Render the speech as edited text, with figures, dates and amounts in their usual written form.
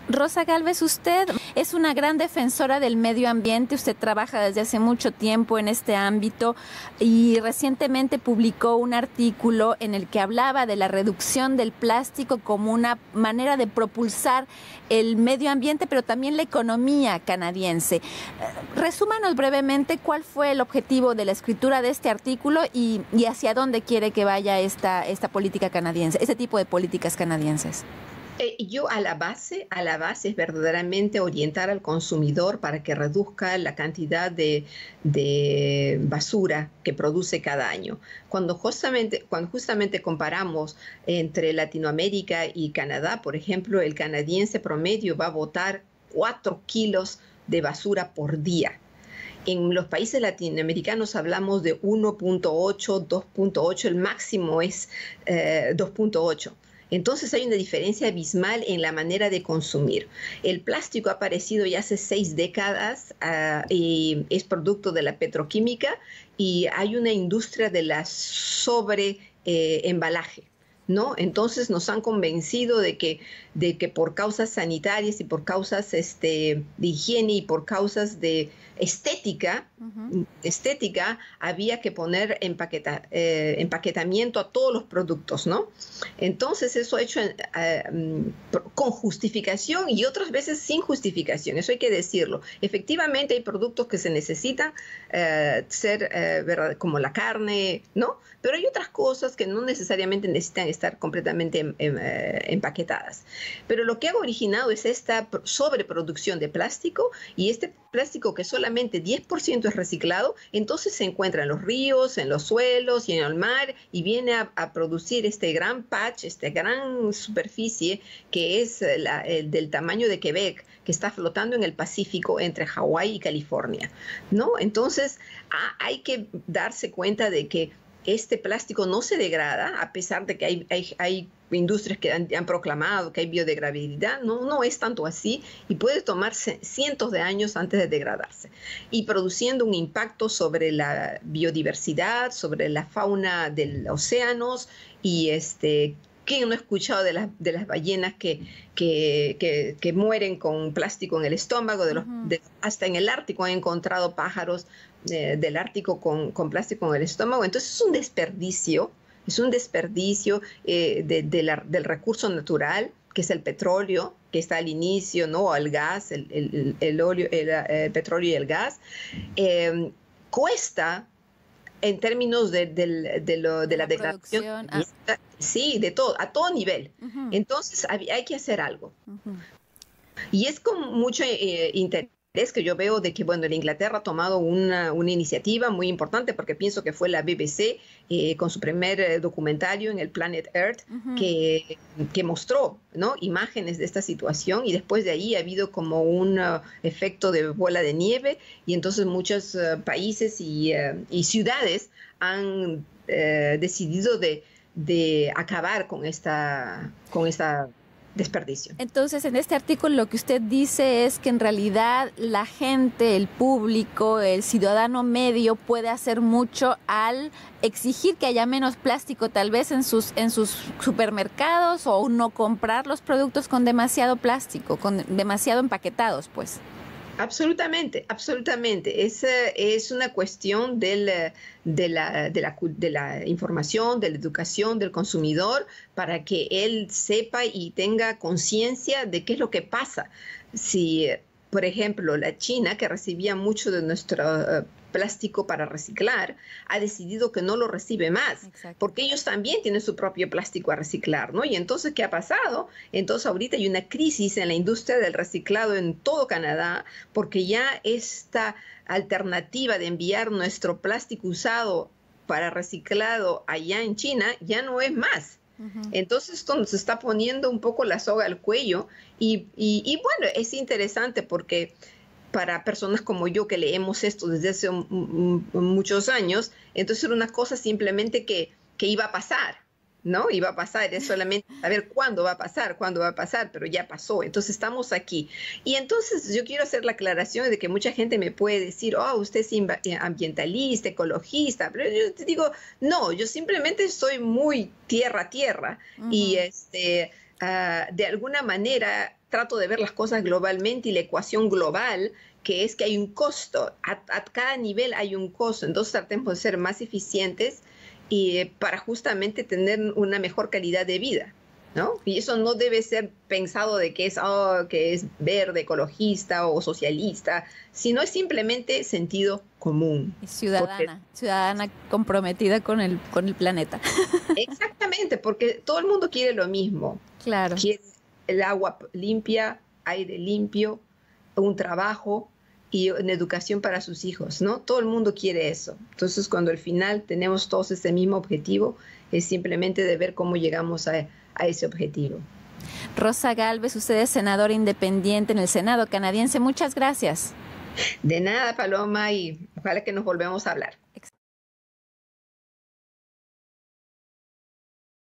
Rosa Gálvez, usted es una gran defensora del medio ambiente, usted trabaja desde hace mucho tiempo en este ámbito y recientemente publicó un artículo en el que hablaba de la reducción del plástico como una manera de propulsar el medio ambiente, pero también la economía canadiense. Resúmanos brevemente cuál fue el objetivo de la escritura de este artículo y hacia dónde quiere que vaya esta política canadiense, este tipo de políticas canadienses. Yo a la base es verdaderamente orientar al consumidor para que reduzca la cantidad de basura que produce cada año. Cuando justamente comparamos entre Latinoamérica y Canadá, por ejemplo, el canadiense promedio va a botar 4 kilos de basura por día. En los países latinoamericanos hablamos de 1.8, 2.8, el máximo es 2.8. Entonces hay una diferencia abismal en la manera de consumir. El plástico ha aparecido ya hace 6 décadas y es producto de la petroquímica y hay una industria de la embalaje, ¿no? Entonces nos han convencido de que por causas sanitarias y por causas de higiene y por causas de estética había que poner empaquetamiento a todos los productos, ¿no? Entonces eso hecho con justificación y otras veces sin justificación, eso hay que decirlo. Efectivamente hay productos que se necesitan ¿verdad? Como la carne, ¿no? Pero hay otras cosas que no necesariamente necesitan estar completamente empaquetadas. Pero lo que ha originado es esta sobreproducción de plástico y este plástico que solamente 10% es reciclado, entonces se encuentra en los ríos, en los suelos y en el mar y viene a producir este gran patch, esta gran superficie que es del tamaño de Quebec, que está flotando en el Pacífico entre Hawái y California, ¿no? Entonces hay que darse cuenta de que este plástico no se degrada, a pesar de que hay industrias que han proclamado que hay biodegradabilidad. No es tanto así y puede tomarse cientos de años antes de degradarse y produciendo un impacto sobre la biodiversidad, sobre la fauna de los océanos y ¿quién no ha escuchado de las ballenas que mueren con plástico en el estómago? Hasta en el Ártico han encontrado pájaros del Ártico con plástico en el estómago. Entonces es un desperdicio del recurso natural, que es el petróleo, que está al inicio, ¿no? El gas, el óleo, el petróleo y el gas. Cuesta en términos de la degradación, sí, de todo, a todo nivel. Entonces hay que hacer algo. Y es con mucho interés que yo veo de que, bueno, la Inglaterra ha tomado una iniciativa muy importante porque pienso que fue la BBC con su primer documentario en el Planet Earth que mostró, ¿no? Imágenes de esta situación y después de ahí ha habido como un efecto de bola de nieve y entonces muchos países y ciudades han decidido de acabar con esta desperdicio. Entonces, en este artículo lo que usted dice es que en realidad la gente, el público, el ciudadano medio puede hacer mucho al exigir que haya menos plástico tal vez en sus supermercados o no comprar los productos con demasiado plástico, con demasiado empaquetados, pues. Absolutamente, absolutamente. Es una cuestión de la información, de la educación del consumidor para que él sepa y tenga conciencia de qué es lo que pasa. Si, por ejemplo, la China, que recibía mucho de nuestro plástico para reciclar, ha decidido que no lo recibe más. Exacto. Porque ellos también tienen su propio plástico a reciclar, ¿no? Y entonces, ¿qué ha pasado? Entonces, ahorita hay una crisis en la industria del reciclado en todo Canadá, porque ya esta alternativa de enviar nuestro plástico usado para reciclado allá en China ya no es más. Entonces esto nos está poniendo un poco la soga al cuello y bueno, es interesante porque para personas como yo que leemos esto desde hace muchos años, entonces era una cosa simplemente que iba a pasar, ¿no? Iba a pasar, es solamente saber cuándo va a pasar, pero ya pasó, entonces estamos aquí. Y entonces yo quiero hacer la aclaración de que mucha gente me puede decir, oh, usted es ambientalista, ecologista, pero yo te digo, no, yo simplemente soy muy tierra a tierra y de alguna manera trato de ver las cosas globalmente y la ecuación global, que es que hay un costo, a cada nivel hay un costo, entonces tratemos de ser más eficientes y para justamente tener una mejor calidad de vida, ¿no? Y eso no debe ser pensado de que es verde, ecologista o socialista, sino es simplemente sentido común. Y ciudadana comprometida con el planeta. Exactamente, porque todo el mundo quiere lo mismo. Claro. Quiere el agua limpia, aire limpio, un trabajo y una educación para sus hijos, ¿no? Todo el mundo quiere eso. Entonces, cuando al final tenemos todos ese mismo objetivo, es simplemente de ver cómo llegamos a ese objetivo. Rosa Gálvez, usted es senadora independiente en el Senado canadiense. Muchas gracias. De nada, Paloma, y ojalá que nos volvamos a hablar.